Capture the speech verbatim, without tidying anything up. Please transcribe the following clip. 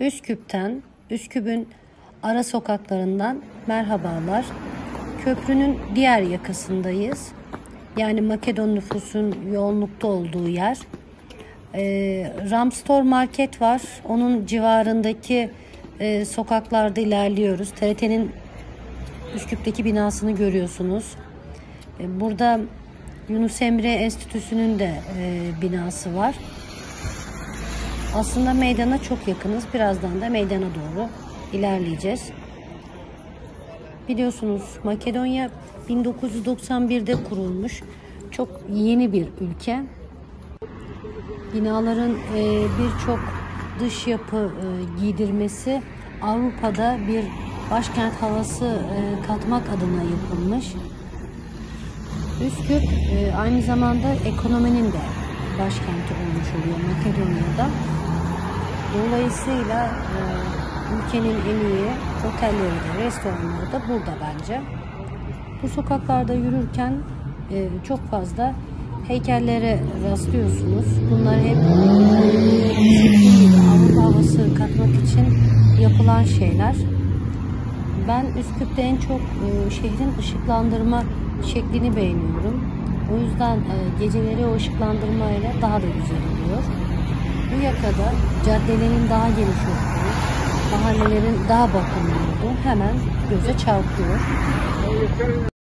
Üsküp'ten, Üsküp'ün ara sokaklarından merhabalar. Köprünün diğer yakasındayız. Yani Makedon nüfusun yoğunlukta olduğu yer. Ee, Ramstore Market var. Onun civarındaki e, sokaklarda ilerliyoruz. T R T'nin Üsküp'teki binasını görüyorsunuz. Ee, burada Yunus Emre Enstitüsü'nün de e, binası var. Aslında meydana çok yakınız. Birazdan da meydana doğru ilerleyeceğiz. Biliyorsunuz Makedonya bin dokuz yüz doksan bir'de kurulmuş. Çok yeni bir ülke. Binaların e, birçok dış yapı e, giydirmesi Avrupa'da bir başkent havası e, katmak adına yapılmış. Üsküp e, aynı zamanda ekonominin de başkenti olmuş oluyor Makedonya'da. Dolayısıyla e, ülkenin en iyi otelleri de, restoranları da burada bence. Bu sokaklarda yürürken e, çok fazla heykellere rastlıyorsunuz. Bunlar hep e, Avrupa havası katmak için yapılan şeyler. Ben Üsküp'te en çok e, şehrin ışıklandırma şeklini beğeniyorum. O yüzden e, geceleri o ışıklandırmayla daha da güzel oluyor. Bu yakada caddelerin daha geniş olduğu, mahallelerin daha bakımlı olduğu hemen göze çarpıyor.